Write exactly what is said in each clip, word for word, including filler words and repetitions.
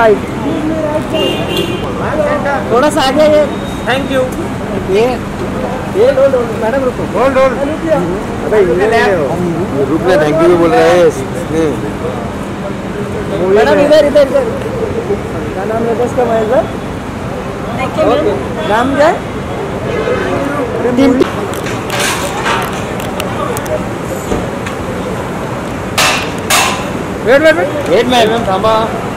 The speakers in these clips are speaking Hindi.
राइट, थोड़ा सा आगे ये। Thank you. ये ये लो लो मैडम रुको, होल्ड होल्ड। अबे रुक ले, थैंक यू बोल रहा है मैडम। इधर इधर इधर क्या नाम है इसका? महेश भाई। नाम क्या है? Wait wait wait wait ma'am थांबा।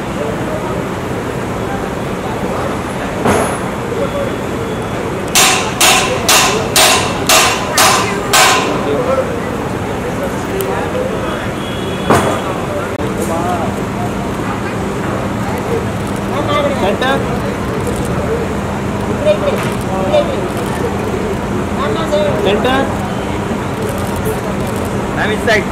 सेंटर सेंटर मैम इस साइड।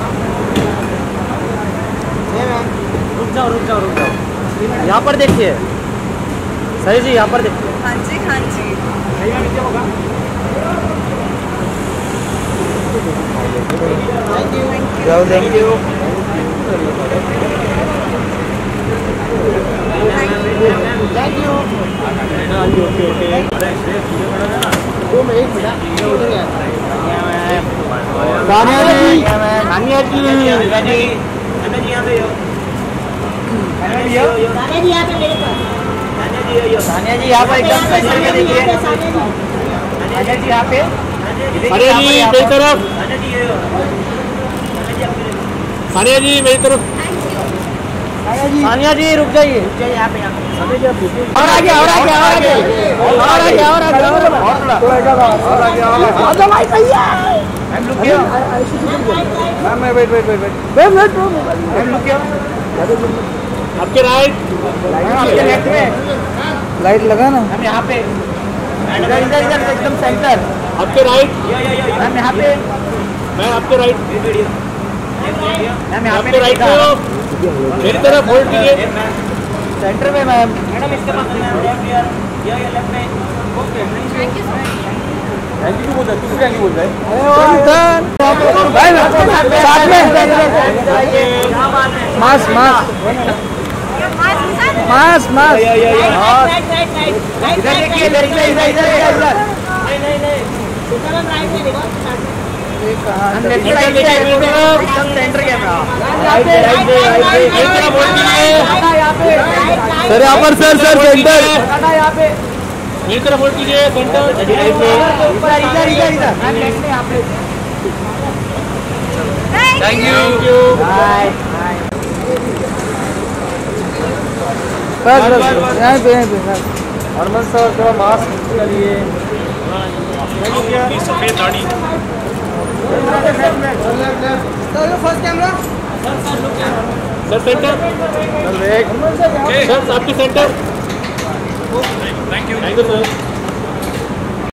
रुक जाओ रुक जाओ रुक जाओ, यहाँ पर देखिए सही जी, यहाँ पर देखिए। हाँ जी हाँ जी। जाओ, thank you. Thank you. Okay okay. दो में एक मिनट उधर गया। सानिया जी, सानिया जी, सानिया जी यहाँ पे हो। सानिया जी यहाँ पे मेरे पास। सानिया जी यहाँ पर एकदम सेंटर में देखिए। सानिया जी यहाँ पे। सानिया जी मेरी तरफ, सानिया जी मेरी तरफ। सानिया जी रुक जाइए, यहाँ पे यहाँ पे। और आगे और आगे और आगे और आगे और आगे और आगे भाई भैया। Ma'am look here. Ma'am wait wait wait wait wait wait ma'am look here. आपके राइट, आपके लेफ्ट में लाइट लगा ना हम यहाँ पे। इधर इधर इधर एकदम सेंटर। आपके राइट हम यहाँ पे। मैं आपके राइट, हम यहाँ आपके राइट में हो। मेरी तरफ होल्ड कीजिए। सेंटर में मैम। मैडम इसके पास लेफ्ट यार, ये ये लेफ्ट में। Okay thank you sir. Thank you बोल रहा है, तू थैंक यू बोल रहा है। भाई साथ में मास मास मास मास। इधर देखिए, इधर इधर इधर इधर इधर। नहीं नहीं नहीं, हम राइट में देखो। हम लेफ्ट साइड में एकदम center camera. Right right right मेरी तरफ होल्ड कीजिए। सर यहाँ पर सर सर सेंटर यहाँ पे। मेरी तरफ होल्ड कीजिए, सेंटर राइट में। इधर इधर इधर इधर। Thank you thank you. Bye बस बस यहाँ पे यहाँ पे हरमन सर थोड़ा मास्क करिए। सफेद दाढ़ी। First camera sir center, sir आपके center. Thank you thank you sir.